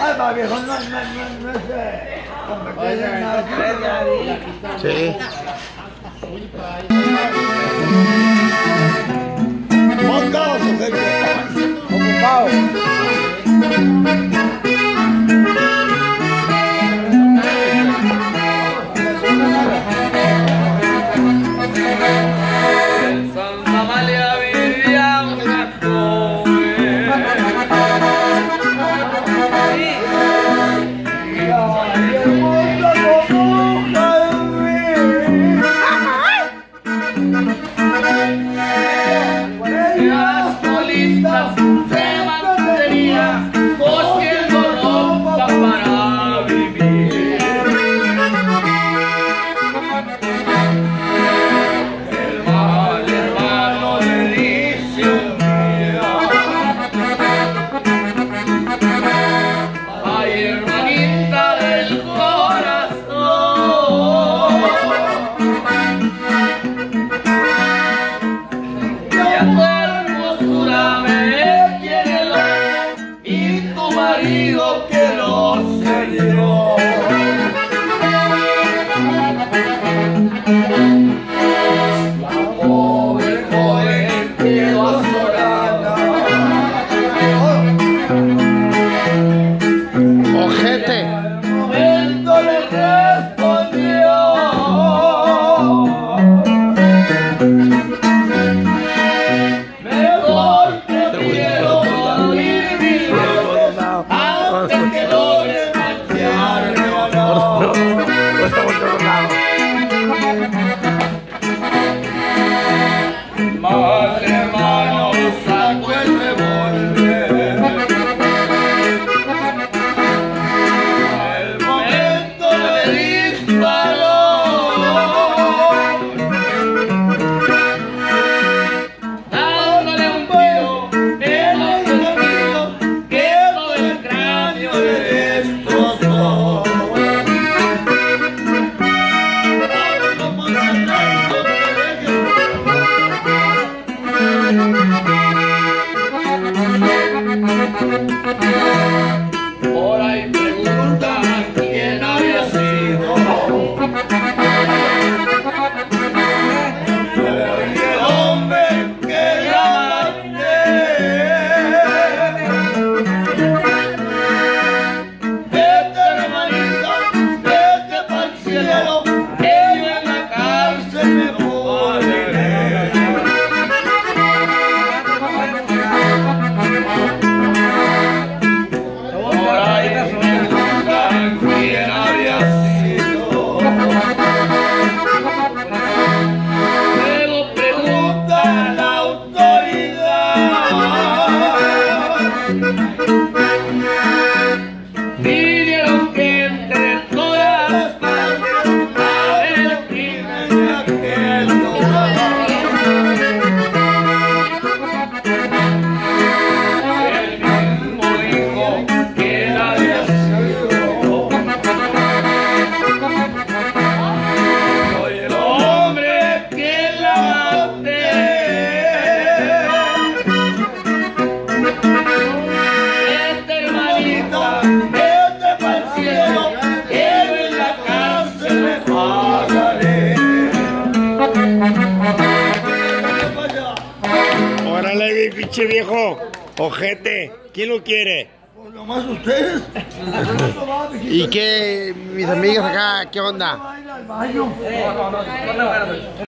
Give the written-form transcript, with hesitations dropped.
Ay, va, viejo, no es competencia. Sí. Montados, ocupado. En Santa Amalia vivía una joven Y hermosa como hoja de las colitas se mantenía cosiendo ropa para vivir. El mal hermano le dice un día: ay, hermanita del corazón, ya tu hermosura me quiere y tu marido que lo sé yo. La pobre joven quedó azorada. Ojete. Al momento le respondió: mejor prefiero morir vivo antes que logre marcharme o no. Mal hermano sacó el revólver. Al momento le disparó, dándole un tiro en los sentidos que todo el cráneo le destrozó. Por ahí preguntan quién había sido. Soy el hombre que la vete, hermanita, vete pa'l cielo, que yo en la cárcel me moriré. Por ahí preguntan quién había sido. Me lo pregunta la autoridad. Vinieron gente de todas partes a ver el crimen de aquel lugar. El mismo dijo que él había sido. Soy el hombre que la maté. Vete, hermanita, vete pa'l cielo, que yo en la cárcel me pagaré. Órale, mi pinche viejo. Ojete. ¿Quién lo quiere? Pues nomás ustedes. ¿Y qué, mis amigas acá, qué onda? Va a ir al baño.